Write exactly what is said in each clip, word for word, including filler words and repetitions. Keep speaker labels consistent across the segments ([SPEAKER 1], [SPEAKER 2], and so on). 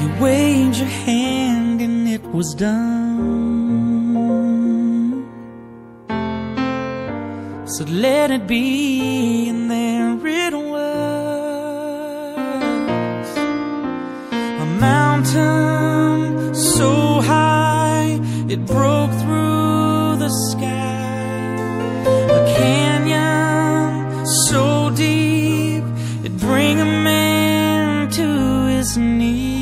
[SPEAKER 1] You waved your hand and it was done. So let it be, and there it was. A mountain so high it broke through the sky. A canyon so deep it'd bring a man to his knees.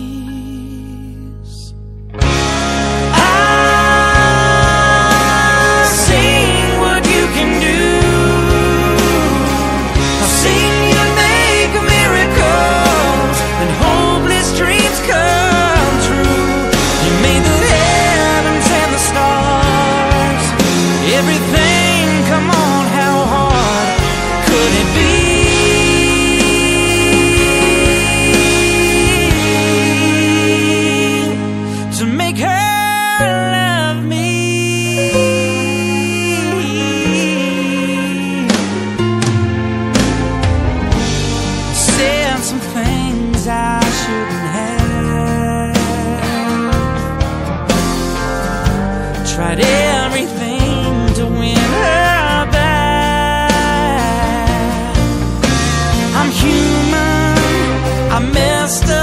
[SPEAKER 1] Tried everything to win her back. I'm human, I messed up.